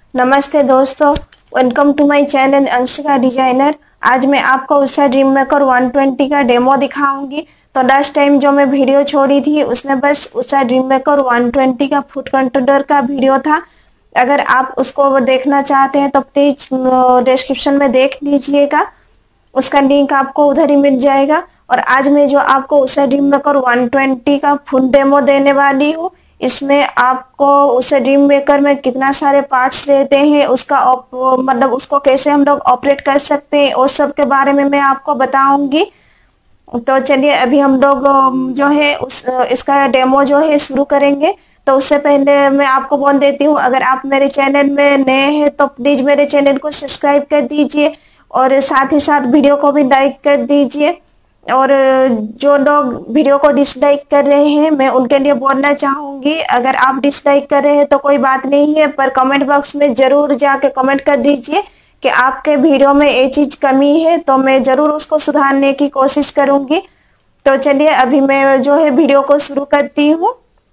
नमस्ते दोस्तों, welcome to my channel Anshika designer. आज मैं आपको उषा ड्रीम मेकर 120 का डेमो दिखाऊंगी। तो लास्ट टाइम जो मैं वीडियो छोड़ी थी उसमें बस उषा ड्रीम मेकर 120 का फूड कंट्रोलर का वीडियो था। अगर आप उसको देखना चाहते हैं तो प्लीज डिस्क्रिप्शन में देख लीजिएगा, उसका लिंक आपको उधर ही मिल जाएगा। और आज मैं जो आपको उषा ड्रीम मेकर 120 का फुल डेमो देने वाली हूँ, इसमें आपको उषा ड्रीम मेकर में कितना सारे पार्ट्स रहते हैं, उसका मतलब उसको कैसे हम लोग ऑपरेट कर सकते हैं, उस सब के बारे में मैं आपको बताऊंगी। तो चलिए अभी हम लोग जो है इसका डेमो जो है शुरू करेंगे। तो उससे पहले मैं आपको बोल देती हूँ, अगर आप मेरे चैनल में नए हैं तो प्लीज मेरे चैनल को सब्सक्राइब कर दीजिए और साथ ही साथ वीडियो को भी लाइक कर दीजिए। और जो लोग वीडियो को डिसलाइक कर रहे हैं मैं उनके लिए बोलना चाहूंगी, अगर आप डिसलाइक कर रहे हैं तो कोई बात नहीं है, पर कमेंट बॉक्स में जरूर जाके कमेंट कर दीजिए कि आपके वीडियो में ये चीज कमी है, तो मैं जरूर उसको सुधारने की कोशिश करूंगी। तो चलिए अभी मैं जो है वीडियो को शुरू करती हूँ।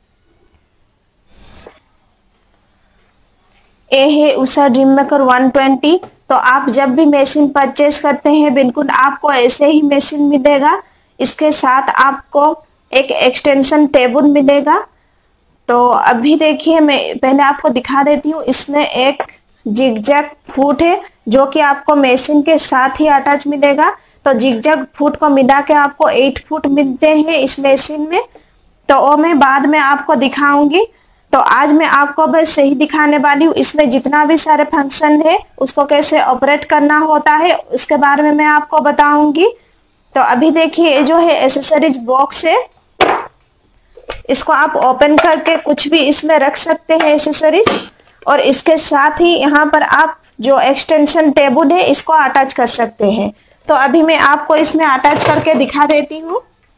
ये है उषा ड्रीम मेकर 120। तो आप जब भी मशीन परचेज करते हैं बिल्कुल आपको ऐसे ही मशीन मिलेगा। इसके साथ आपको एक एक्सटेंशन टेबल मिलेगा। तो अभी देखिए मैं पहले आपको दिखा देती हूँ, इसमें एक जिगजैग फुट है जो कि आपको मशीन के साथ ही अटैच मिलेगा। तो जिगजैग फुट को मिला के आपको 8 फुट मिलते हैं इस मशीन में। तो वो मैं बाद में आपको दिखाऊंगी। तो आज मैं आपको बस यही दिखाने वाली हूँ, इसमें जितना भी सारे फंक्शन है उसको कैसे ऑपरेट करना होता है उसके बारे में मैं आपको बताऊंगी। तो अभी देखिए जो है एसेसरीज बॉक्स है, इसको आप ओपन करके कुछ भी इसमें रख सकते हैं एसेसरीज। और इसके साथ ही यहाँ पर आप जो एक्सटेंशन टेबल है इसको अटैच कर सकते हैं। तो अभी मैं आपको इसमें अटैच करके दिखा देती हूँ।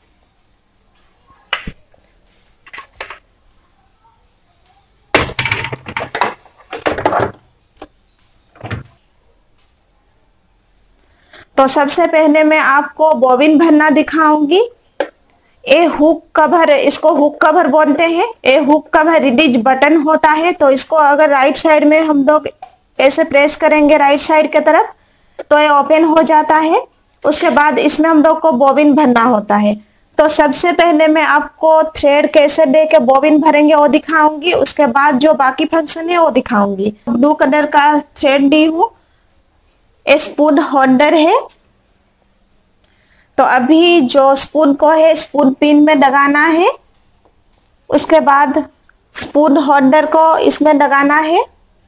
तो सबसे पहले मैं आपको बॉबिन भरना दिखाऊंगी। ये हुक कवर, इसको हुक कवर बोलते हैं। ये हुक कवर रिलीज बटन होता है। तो इसको अगर राइट साइड में हम लोग ऐसे प्रेस करेंगे राइट साइड की तरफ तो ये ओपन हो जाता है। उसके बाद इसमें हम लोग को बॉबिन भरना होता है। तो सबसे पहले मैं आपको थ्रेड कैसे लेके बॉबिन भरेंगे वो दिखाऊंगी, उसके बाद जो बाकी फंक्शन है वो दिखाऊंगी। ब्लू कलर का थ्रेड ली हूँ, स्पून होल्डर है। तो अभी जो स्पून को है स्पून पिन में लगाना है, उसके बाद स्पून होल्डर को इसमें लगाना है।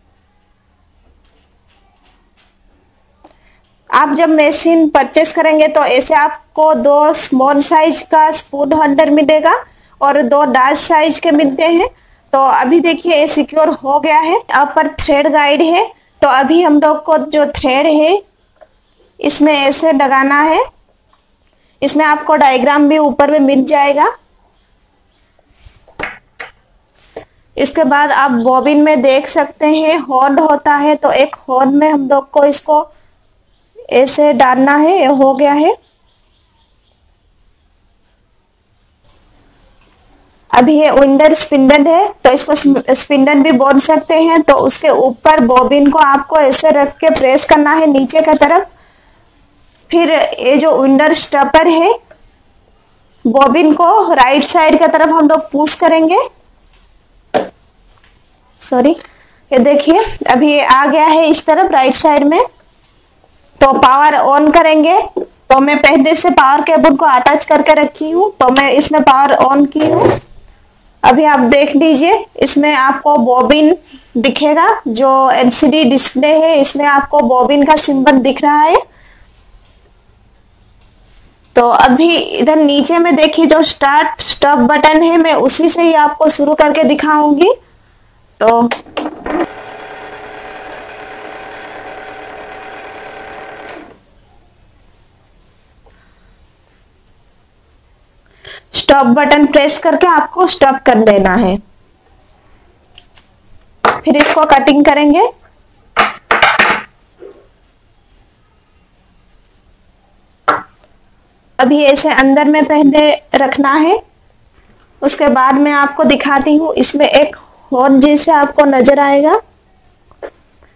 आप जब मशीन परचेस करेंगे तो ऐसे आपको 2 स्मॉल साइज का स्पून होल्डर मिलेगा और 2 लार्ज साइज के मिलते हैं। तो अभी देखिए ये सिक्योर हो गया है। अब पर थ्रेड गाइड है। तो अभी हम लोग को जो थ्रेड है इसमें ऐसे लगाना है। इसमें आपको डायग्राम भी ऊपर में मिल जाएगा। इसके बाद आप बॉबिन में देख सकते हैं होल होता है। तो एक होल में हम लोग को इसको ऐसे डालना है। ये हो गया है। अभी ये विंडर स्पिंडल है, तो इसको स्पिंडल भी बोल सकते हैं। तो उसके ऊपर बॉबिन को आपको ऐसे रख के प्रेस करना है नीचे की तरफ। फिर ये जो विंडर स्टॉपर है बॉबिन को राइट साइड की तरफ हम लोग पुश करेंगे। सॉरी, ये देखिए अभी ये आ गया है इस तरफ राइट साइड में। तो पावर ऑन करेंगे। तो मैं पहले से पावर केबल को अटैच करके रखी हूँ, तो मैं इसमें पावर ऑन की हूँ। अभी आप देख लीजिए इसमें आपको बॉबिन दिखेगा। जो एलसीडी डिस्प्ले है इसमें आपको बॉबिन का सिंबल दिख रहा है। तो अभी इधर नीचे में देखिए जो स्टार्ट स्टॉप बटन है, मैं उसी से ही आपको शुरू करके दिखाऊंगी। तो स्टॉप बटन प्रेस करके आपको स्टॉप कर लेना है। फिर इसको कटिंग करेंगे। अभी ऐसे अंदर में पहले रखना है, उसके बाद मैं आपको दिखाती हूँ। इसमें एक होल जैसे आपको नजर आएगा।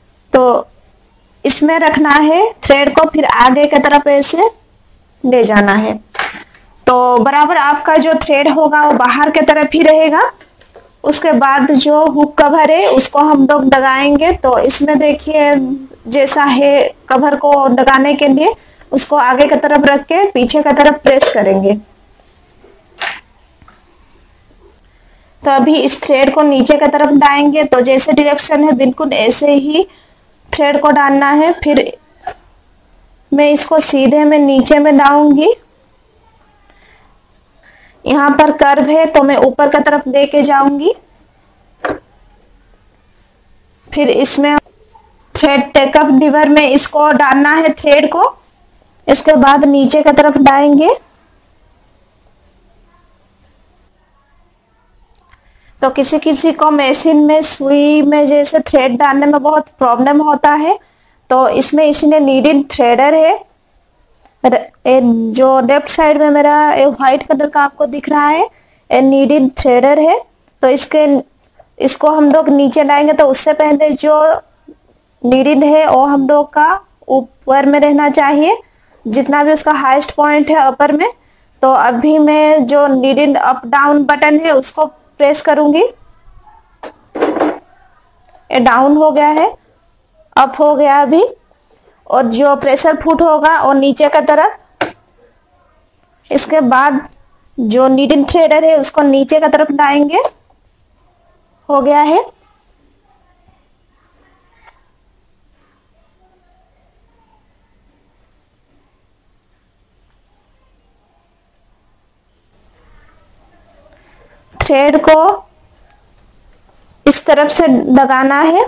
इसमें रखना है थ्रेड को, फिर आगे की तरफ ऐसे ले जाना है। तो बराबर आपका जो थ्रेड होगा वो बाहर की तरफ ही रहेगा। उसके बाद जो हुक कवर है उसको हम लोग लगाएंगे। तो इसमें देखिए जैसा है कवर को लगाने के लिए उसको आगे की तरफ रख के पीछे की तरफ प्रेस करेंगे। तो अभी इस थ्रेड को नीचे की तरफ डालेंगे। तो जैसे डायरेक्शन है बिल्कुल ऐसे ही थ्रेड को डालना है। फिर मैं इसको सीधे में नीचे में डालूंगी। यहाँ पर कर्व है तो मैं ऊपर की तरफ लेके जाऊंगी। फिर इसमें थ्रेड टेकअप लीवर में इसको डालना है थ्रेड को। इसके बाद नीचे की तरफ डालेंगे। तो किसी किसी को मशीन में सुई में जैसे थ्रेड डालने में बहुत प्रॉब्लम होता है, तो इसमें इसने नीडल थ्रेडर है। जो लेफ्ट साइड में मेरा व्हाइट कलर का आपको दिख रहा है नीडल थ्रेडर है। तो इसको हम लोग नीचे लाएंगे। तो उससे पहले जो नीडल है वो हम लोग का ऊपर में रहना चाहिए, जितना भी उसका हाईएस्ट पॉइंट है अपर में। तो अभी मैं जो नीडल अप डाउन बटन है उसको प्रेस करूंगी। ये डाउन हो गया है, अप हो गया अभी। और जो प्रेशर फुट होगा वो नीचे की तरफ। इसके बाद जो नीडल थ्रेडर है उसको नीचे की तरफ लाएंगे। हो गया है। थ्रेड को इस तरफ से लगाना है।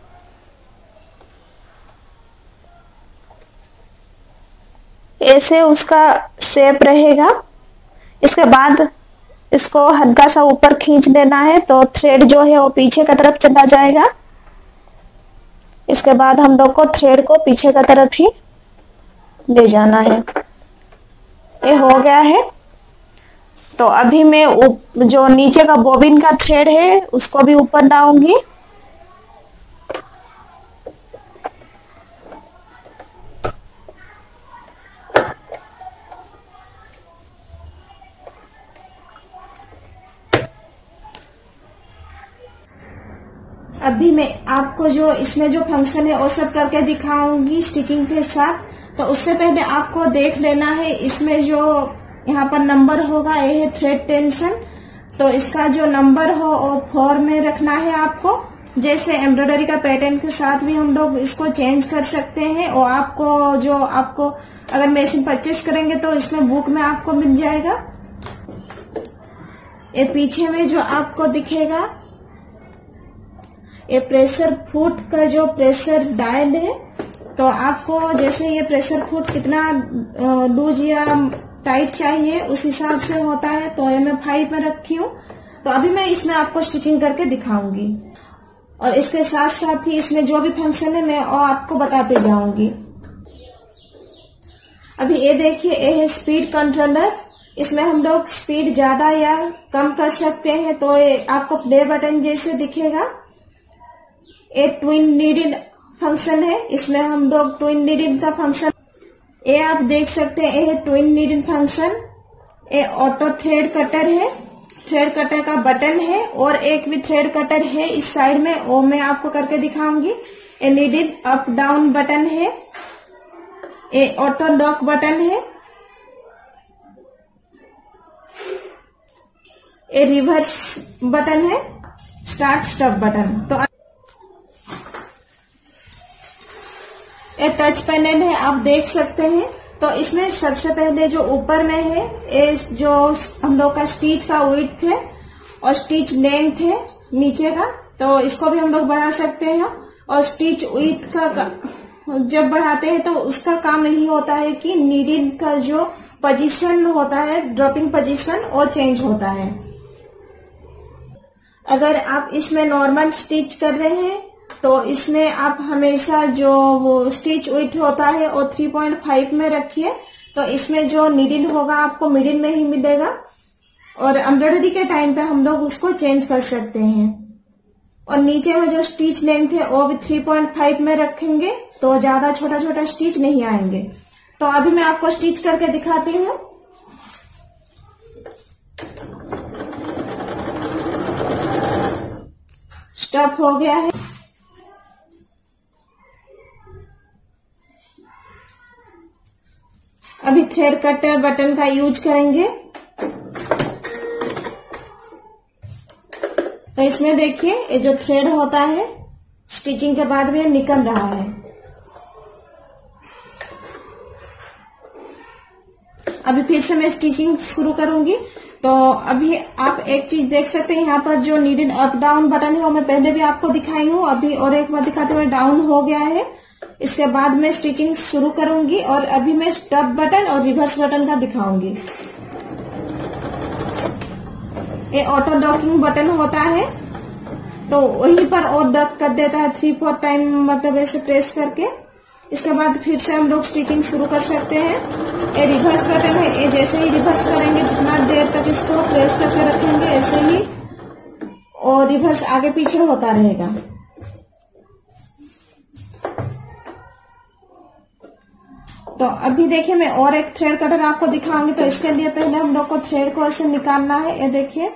ऐसे उसका शेप रहेगा। इसके बाद इसको हल्का सा ऊपर खींच लेना है। तो थ्रेड जो है वो पीछे की तरफ चला जाएगा। इसके बाद हम लोग को थ्रेड को पीछे की तरफ ही ले जाना है। ये हो गया है। तो अभी मैं जो नीचे का बॉबिन का थ्रेड है उसको भी ऊपर लाऊंगी। अभी मैं आपको जो इसमें जो फंक्शन है वो सब करके दिखाऊंगी स्टिचिंग के साथ। तो उससे पहले आपको देख लेना है इसमें जो यहाँ पर नंबर होगा, ये है थ्रेड टेंशन। तो इसका जो नंबर हो वो 4 में रखना है आपको। जैसे एम्ब्रॉयडरी का पैटर्न के साथ भी हम लोग इसको चेंज कर सकते हैं। और आपको अगर मशीन परचेस करेंगे तो इसमें बुक में आपको मिल जाएगा। ये पीछे में जो आपको दिखेगा ये प्रेशर फुट का जो प्रेशर डायल है। तो आपको जैसे ये प्रेशर फुट कितना लूज या टाइट चाहिए उस हिसाब से होता है। तो ये मैं 5 में रखी हूँ। तो अभी मैं इसमें आपको स्टिचिंग करके दिखाऊंगी। और इसके साथ साथ ही इसमें जो भी फंक्शन है मैं और आपको बताते जाऊंगी। अभी ये देखिए, ये है स्पीड कंट्रोलर। इसमें हम लोग स्पीड ज्यादा या कम कर सकते हैं। तो ये आपको प्ले बटन जैसे दिखेगा। ये ट्विन नीडल फंक्शन है। इसमें हम लोग ट्विन नीडल का फंक्शन ये आप देख सकते हैं। ये है ट्विन नीडल फंक्शन। ये ऑटो थ्रेड कटर है, थ्रेड कटर का बटन है। और एक भी थ्रेड कटर है इस साइड में, वो मैं आपको करके दिखाऊंगी। ये नीडल अप डाउन बटन है। ये ऑटो लॉक बटन है। ये रिवर्स बटन है, स्टार्ट स्टॉप बटन। तो ये टच पैनल है, आप देख सकते हैं। तो इसमें सबसे पहले जो ऊपर में है ये जो हम लोग का स्टिच का विड्थ है और स्टिच लेंथ है नीचे का। तो इसको भी हम लोग बढ़ा सकते हैं। और स्टिच विड्थ का जब बढ़ाते हैं तो उसका काम यही होता है कि नीडल का जो पोजीशन होता है, ड्रॉपिंग पोजीशन, वो चेंज होता है। अगर आप इसमें नॉर्मल स्टिच कर रहे हैं तो इसमें आप हमेशा जो वो स्टिच विड्थ होता है वो 3.5 में रखिए। तो इसमें जो नीडल होगा आपको मिडिल में ही मिलेगा। और एम्ब्रॉयडरी के टाइम पे हम लोग उसको चेंज कर सकते हैं। और और नीचे में जो स्टिच लेंथ है वो भी 3.5 में रखेंगे, तो ज्यादा छोटा छोटा स्टिच नहीं आएंगे। तो अभी मैं आपको स्टिच करके दिखाती हूँ। स्टफ हो गया है। अभी थ्रेड कटर बटन का यूज करेंगे। तो इसमें देखिए ये जो थ्रेड होता है स्टिचिंग के बाद भी निकल रहा है। अभी फिर से मैं स्टिचिंग शुरू करूंगी। तो अभी आप एक चीज देख सकते हैं, यहाँ पर जो नीडल अप डाउन बटन है वो मैं पहले भी आपको दिखाई हूँ। अभी और एक बार दिखाते हुए डाउन हो गया है। इसके बाद मैं स्टिचिंग शुरू करूंगी और अभी मैं स्टॉप बटन और रिवर्स बटन का दिखाऊंगी। ये ऑटो डॉकिंग बटन होता है, तो वहीं पर और डक कर देता है 3-4 टाइम, मतलब ऐसे प्रेस करके। इसके बाद फिर से हम लोग स्टिचिंग शुरू कर सकते हैं। ये रिवर्स बटन है, ये जैसे ही रिवर्स करेंगे जितना देर तक इसको प्रेस करके रखेंगे ऐसे ही और रिवर्स आगे पीछे होता रहेगा। तो अभी देखिए मैं और एक थ्रेड कटर आपको दिखाऊंगी। तो इसके लिए पहले हम लोग को थ्रेड को ऐसे निकालना है। ये देखिए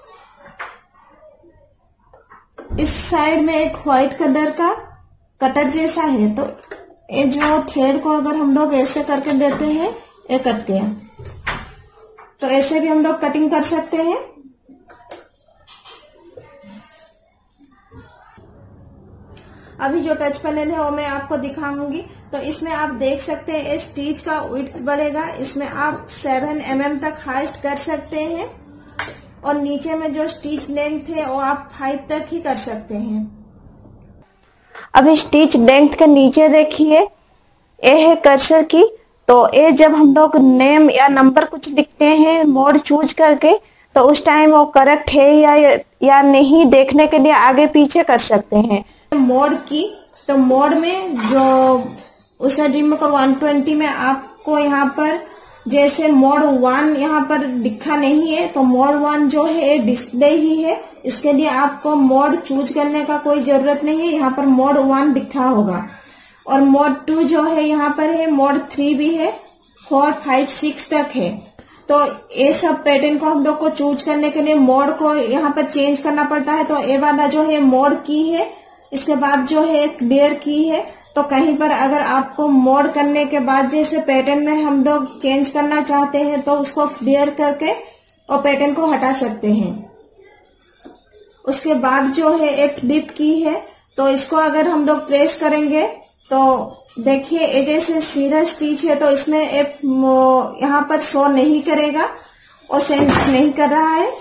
इस साइड में एक व्हाइट कलर का कटर जैसा है, तो ये जो थ्रेड को अगर हम लोग ऐसे करके देते हैं ये कट गया। तो ऐसे भी हम लोग कटिंग कर सकते हैं। अभी जो टच पैनल है वो मैं आपको दिखाऊंगी। तो इसमें आप देख सकते हैं स्टिच का विड्थ बढ़ेगा। इसमें आप 7 mm तक हाइस्ट कर सकते हैं और नीचे में जो स्टिच लेंथ है वो आप 5 तक ही कर सकते हैं। अभी स्टिच लेंथ के नीचे देखिए ये है कर्सर की। तो ये जब हम लोग नेम या नंबर कुछ लिखते हैं मोड चूज करके, तो उस टाइम वो करेक्ट है या नहीं देखने के लिए आगे पीछे कर सकते हैं। मोड की, तो मोड में जो उषा ड्रीम मेकर 120 में आपको यहाँ पर जैसे मोड 1 यहाँ पर दिखा नहीं है, तो मोड 1 जो है डिस्प्ले ही है। इसके लिए आपको मोड चूज करने का कोई जरूरत नहीं है, यहाँ पर मोड 1 दिखा होगा। और मोड 2 जो है यहाँ पर है, मोड 3 भी है, 4, 5, 6 तक है। तो ये सब पैटर्न को हम लोग को चूज करने के लिए मोड को यहाँ पर चेंज करना पड़ता है। तो ये वाला जो है मोड की है, इसके बाद जो है क्लियर की है। तो कहीं पर अगर आपको मोड करने के बाद जैसे पैटर्न में हम लोग चेंज करना चाहते हैं तो उसको क्लियर करके और पैटर्न को हटा सकते हैं। उसके बाद जो है एक फ्लिप की है, तो इसको अगर हम लोग प्रेस करेंगे तो देखिए ये जैसे सीधा स्टिच है, तो इसमें एक यहाँ पर शो नहीं करेगा और सेंस नहीं कर रहा है।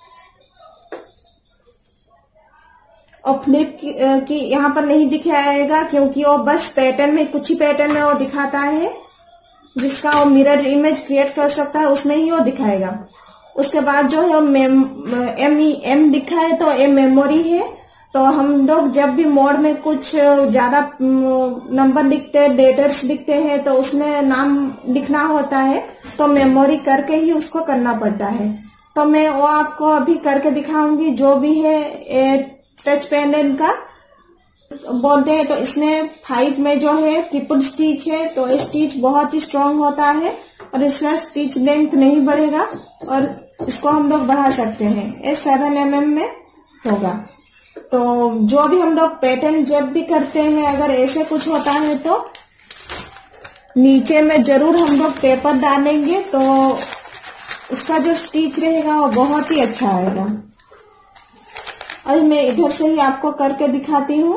और फ्लिप की यहाँ पर नहीं दिखाएगा क्योंकि वो बस पैटर्न में कुछ ही पैटर्न में वो दिखाता है, जिसका वो मिरर इमेज क्रिएट कर सकता है उसमें ही वो दिखाएगा। उसके बाद जो है MEM लिखा है, तो ये मेमोरी है। तो हम लोग जब भी मोड में कुछ ज्यादा नंबर लिखते हैं, लेटर्स लिखते हैं, तो उसमें नाम लिखना होता है, तो मेमोरी करके ही उसको करना पड़ता है। तो मैं वो आपको अभी करके दिखाऊंगी। जो भी है टच पैनल का बोलते हैं, तो इसमें 5 में जो है ट्रिपल स्टिच है, तो ये स्टिच बहुत ही स्ट्रांग होता है और इसमें स्टिच लेंथ नहीं बढ़ेगा और इसको हम लोग बढ़ा सकते हैं। ये 7 mm में होगा। तो जो भी हम लोग पैटर्न जब भी करते हैं, अगर ऐसे कुछ होता है तो नीचे में जरूर हम लोग पेपर डालेंगे, तो उसका जो स्टिच रहेगा वो बहुत ही अच्छा आएगा। अभी मैं इधर से ही आपको करके दिखाती हूँ।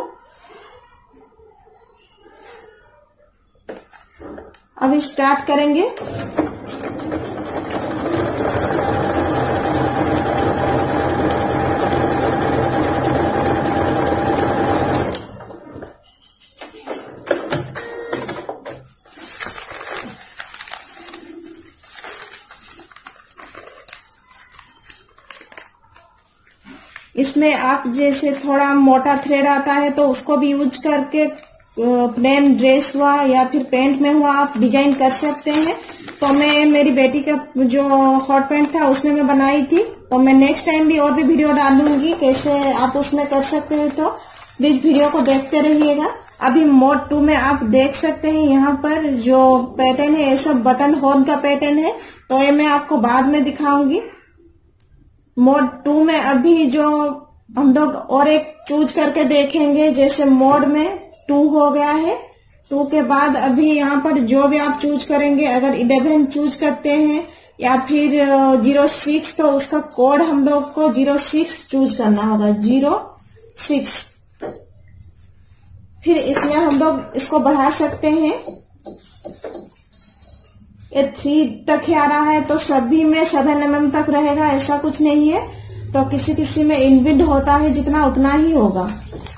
अभी स्टार्ट करेंगे। इसमें आप जैसे थोड़ा मोटा थ्रेड आता है तो उसको भी यूज करके प्लेन ड्रेस हुआ या फिर पैंट में हुआ आप डिजाइन कर सकते हैं। तो मैं मेरी बेटी का जो हॉट पैंट था उसमें मैं बनाई थी, तो मैं नेक्स्ट टाइम भी और भी वीडियो डालूंगी कैसे आप उसमें कर सकते हैं, तो प्लीज वीडियो को देखते रहिएगा। अभी मोड 2 में आप देख सकते हैं यहाँ पर जो पैटर्न है ये सब बटन होल का पैटर्न है, तो ये मैं आपको बाद में दिखाऊंगी। मोड 2 में अभी जो हम लोग और एक चूज करके देखेंगे, जैसे मोड में 2 हो गया है, 2 के बाद अभी यहाँ पर जो भी आप चूज करेंगे, अगर 11 चूज करते हैं या फिर 06, तो उसका कोड हम लोग को 06 चूज करना होगा, 06। फिर इसमें हम लोग इसको बढ़ा सकते हैं, ये 3 तक ही आ रहा है, तो सभी में 7 mm तक रहेगा, ऐसा कुछ नहीं है। तो किसी किसी में इनबिल्ड होता है जितना उतना ही होगा।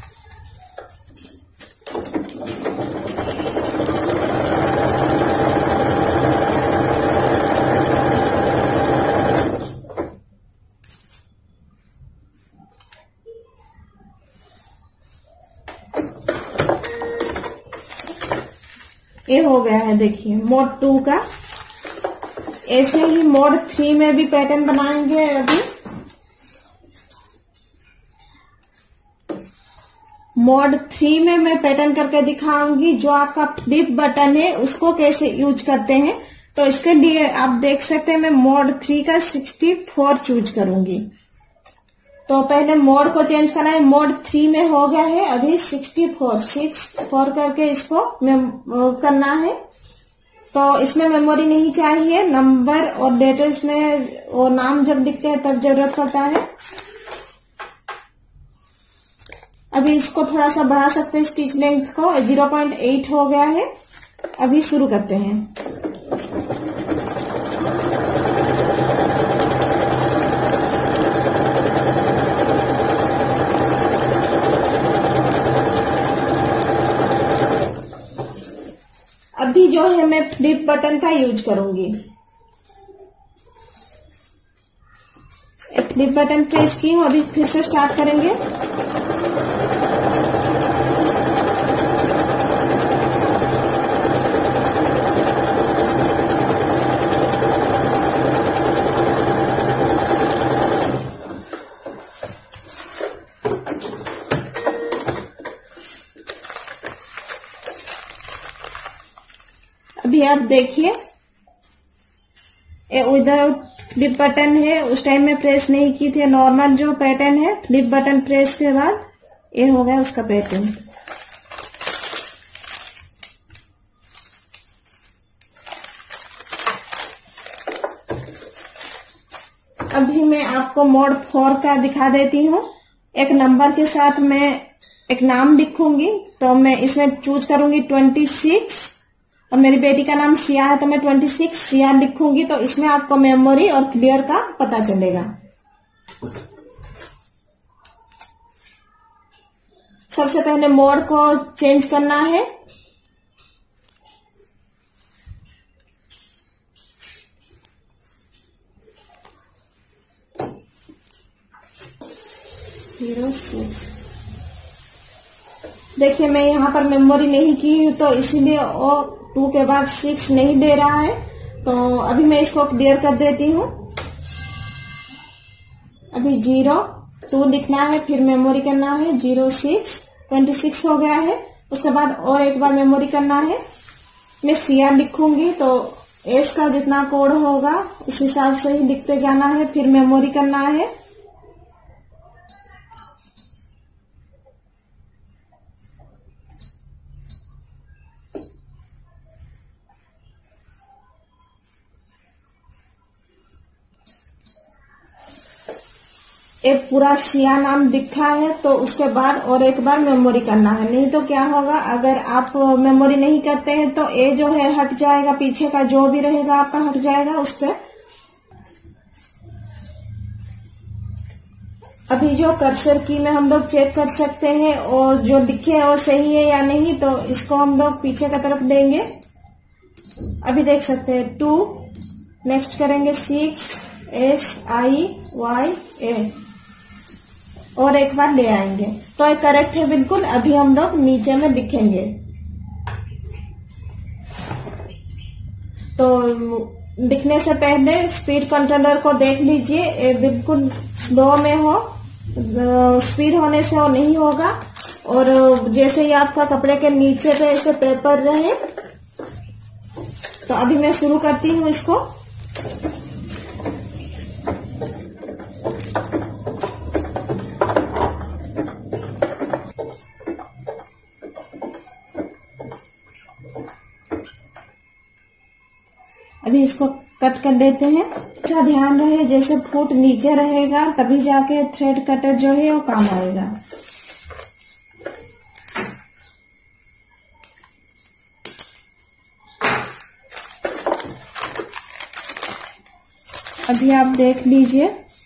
ये हो गया है, देखिए मोड 2 का। ऐसे ही मोड 3 में भी पैटर्न बनाएंगे। अभी मोड 3 में मैं पैटर्न करके दिखाऊंगी, जो आपका फ्लिप बटन है उसको कैसे यूज करते हैं। तो इसके लिए आप देख सकते हैं मैं मोड 3 का 64 चूज करूंगी। तो पहले मोड को चेंज करना है, मोड 3 में हो गया है अभी 64 करके इसको करना है। तो इसमें मेमोरी नहीं चाहिए, नंबर और लेटर्स में और नाम जब लिखते हैं तब जरूरत पड़ता है। अभी इसको थोड़ा सा बढ़ा सकते हैं, स्टिच लेंथ को 0.8 हो गया है। अभी शुरू करते हैं। अभी जो है मैं फ्लिप बटन का यूज करूंगी। फ्लिप बटन प्रेस की हूं, अभी फिर से स्टार्ट करेंगे। अभी आप देखिए विदाउट फ्लिप बटन है, उस टाइम में प्रेस नहीं की थी। नॉर्मल जो पैटर्न है फ्लिप बटन प्रेस के बाद ये हो गया उसका पैटर्न। अभी मैं आपको मोड 4 का दिखा देती हूँ। एक नंबर के साथ मैं एक नाम लिखूंगी, तो मैं इसमें चूज करूंगी 26 और मेरी बेटी का नाम सिया है, तो मैं 26 सिया लिखूंगी। तो इसमें आपको मेमोरी और क्लियर का पता चलेगा। सबसे पहले मोड को चेंज करना है। देखिए मैं यहाँ पर मेमोरी नहीं की हूँ, तो इसीलिए वो 2 के बाद 6 नहीं दे रहा है। तो अभी मैं इसको क्लियर कर देती हूँ। अभी 02 लिखना है, फिर मेमोरी करना है 06, 26 हो गया है। उसके बाद और एक बार मेमोरी करना है। मैं सिया लिखूंगी, तो एस का जितना कोड होगा उस हिसाब से ही लिखते जाना है, फिर मेमोरी करना है। एक पूरा सिया नाम दिखा है, तो उसके बाद और एक बार मेमोरी करना है। नहीं तो क्या होगा, अगर आप मेमोरी नहीं करते हैं तो ये जो है हट जाएगा, पीछे का जो भी रहेगा आपका हट जाएगा उस पर। अभी जो कर्सर की में हम लोग चेक कर सकते हैं और जो लिखे है वो सही है या नहीं, तो इसको हम लोग पीछे की तरफ देंगे। अभी देख सकते हैं 2, नेक्स्ट करेंगे 6, SIYA और एक बार ले आएंगे, तो ये करेक्ट है बिल्कुल। अभी हम लोग नीचे में लिखेंगे। तो दिखने से पहले स्पीड कंट्रोलर को देख लीजिए, ये बिल्कुल स्लो में हो, स्पीड होने से वो नहीं होगा। और जैसे ही आपका कपड़े के नीचे पे ऐसे पेपर रहे, तो अभी मैं शुरू करती हूँ इसको। अभी इसको कट कर देते हैं। अच्छा ध्यान रहे, जैसे फुट नीचे रहेगा तभी जाके थ्रेड कटर जो है वो काम आएगा। अभी आप देख लीजिए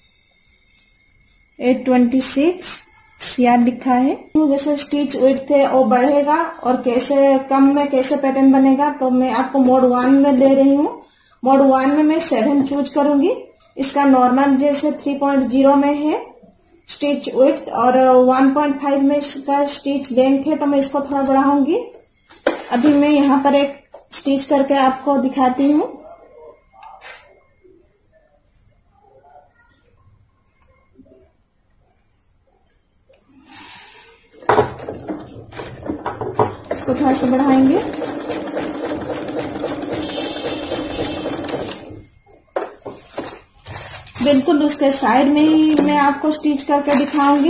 826 CR लिखा है। जैसे स्टिच विड्थ है वो बढ़ेगा और कैसे कम में कैसे पैटर्न बनेगा, तो मैं आपको मोड 1 में दे रही हूँ। मोड 1 में मैं 7 चूज करूंगी। इसका नॉर्मल जैसे 3.0 में है स्टिच विड्थ और 1.5 में इसका स्टिच लेंथ है, तो मैं इसको थोड़ा बढ़ाऊंगी। अभी मैं यहाँ पर एक स्टिच करके आपको दिखाती हूँ। इसको थोड़ा सा बढ़ाएंगे। बिल्कुल उसके साइड में ही मैं आपको स्टिच करके दिखाऊंगी।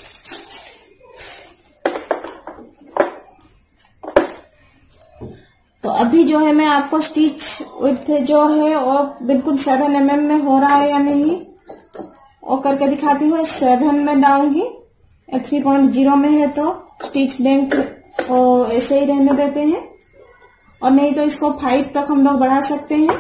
तो अभी जो है मैं आपको स्टिच विड्थ जो है वो बिल्कुल 7 mm में हो रहा है या नहीं वो करके दिखाती हूँ। 7 में डालूंगी, 3.0 में है तो स्टिच लेंथ तो ऐसे ही रहने देते हैं, और नहीं तो इसको 5 तक हम लोग बढ़ा सकते हैं।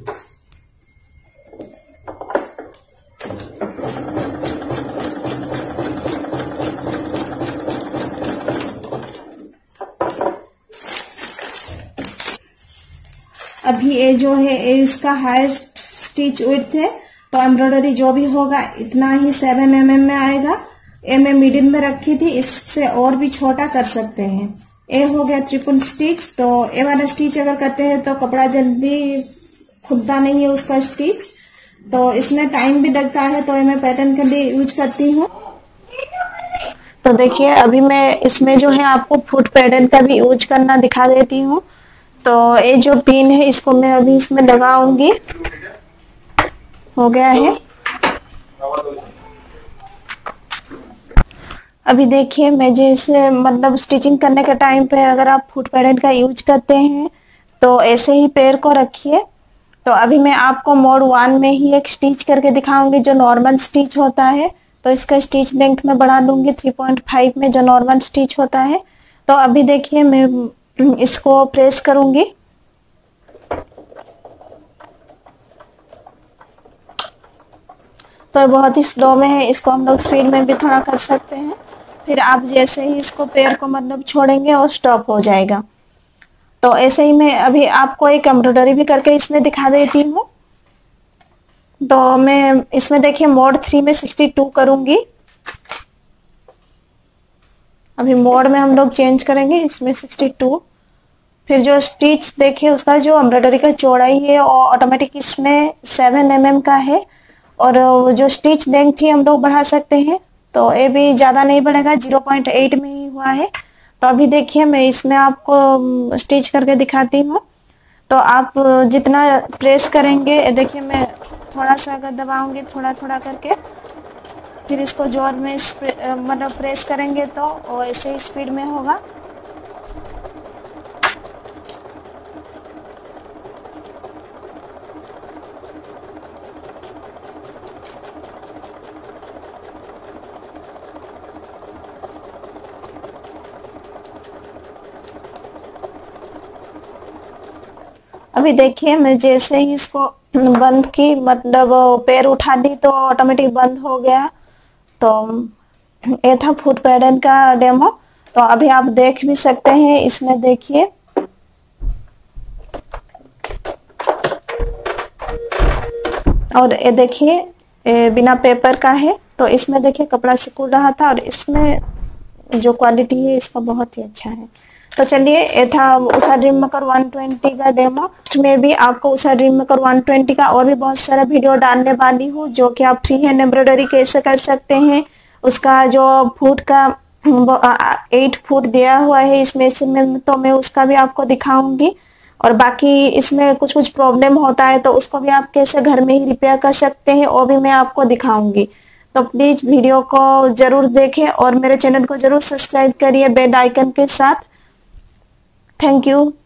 अभी ये जो है इसका हाईएस्ट स्टिच विड्थ है, तो एम्ब्रॉयडरी जो भी होगा इतना ही 7 mm में आएगा। ये मैं मिडिल में रखी थी, इससे और भी छोटा कर सकते हैं। ये हो गया ट्रिपल स्टिच। तो ये वाला स्टिच अगर करते हैं तो कपड़ा जल्दी खुलता नहीं है उसका स्टिच, तो इसमें टाइम भी लगता है, तो ये मैं पैटर्न के लिए यूज करती हूँ। तो देखिए अभी मैं इसमें जो है आपको फुट पैटर्न का भी यूज करना दिखा देती हूँ। तो ये जो पिन है इसको मैं अभी इसमें लगाऊंगी। हो गया है। अभी देखिए मैं जैसे मतलब स्टिचिंग करने के टाइम पे अगर आप फुट पैटर्न का यूज करते हैं तो ऐसे ही पैर को रखिए। तो अभी मैं आपको मोड 1 में ही एक स्टिच करके दिखाऊंगी जो नॉर्मल स्टिच होता है। तो इसका स्टिच लेंथ में बढ़ा दूंगी 3.5 में जो नॉर्मल स्टिच होता है। तो अभी देखिए मैं इसको प्रेस करूंगी। तो बहुत ही स्लो में है, इसको हम लोग स्पीड में भी थोड़ा कर सकते हैं। फिर आप जैसे ही इसको पैर को मतलब छोड़ेंगे और स्टॉप हो जाएगा। तो ऐसे ही मैं अभी आपको एक एम्ब्रॉयडरी भी करके इसमें दिखा देती हूँ। तो मैं इसमें देखिए मोड 3 में 62 करूंगी। अभी मोड में हम लोग चेंज करेंगे, इसमें 62। फिर जो स्टिच देखिए उसका जो एम्ब्रॉयडरी का चौड़ाई है वो ऑटोमेटिक इसमें 7 mm का है, और जो स्टिच लेंथ थी हम लोग बढ़ा सकते हैं। तो ये भी ज्यादा नहीं बढ़ेगा, 0.8 में ही हुआ है। तो अभी देखिए मैं इसमें आपको स्टिच करके दिखाती हूँ। तो आप जितना प्रेस करेंगे, देखिए मैं थोड़ा सा अगर दबाऊंगी थोड़ा थोड़ा करके, फिर इसको जोर में मतलब प्रेस करेंगे तो ऐसे ही स्पीड में होगा। अभी देखिए मैं जैसे ही इसको बंद की, मतलब पैर उठा दी तो ऑटोमेटिक बंद हो गया। तो ये था फुट पैटर्न का डेमो। तो अभी आप देख भी सकते हैं, इसमें देखिए और ये देखिए बिना पेपर का है। तो इसमें देखिए कपड़ा सिकुड़ रहा था, और इसमें जो क्वालिटी है इसका बहुत ही अच्छा है। तो चलिए, ये था उषा ड्रीम मेकर 120 का डेमो। में भी आपको उषा ड्रीम मेकर 120 का और भी बहुत सारा वीडियो डालने वाली हूँ, जो कि आप फ्री हैंड एम्ब्रॉयडरी कैसे कर सकते हैं। उसका जो फुट का 8 फुट दिया हुआ है इसमें से तो मैं उसका भी आपको दिखाऊंगी। और बाकी इसमें कुछ कुछ प्रॉब्लम होता है तो उसको भी आप कैसे घर में ही रिपेयर कर सकते हैं वो भी मैं आपको दिखाऊंगी। तो प्लीज वीडियो को जरूर देखें और मेरे चैनल को जरूर सब्सक्राइब करिए बेल आइकन के साथ। Thank you.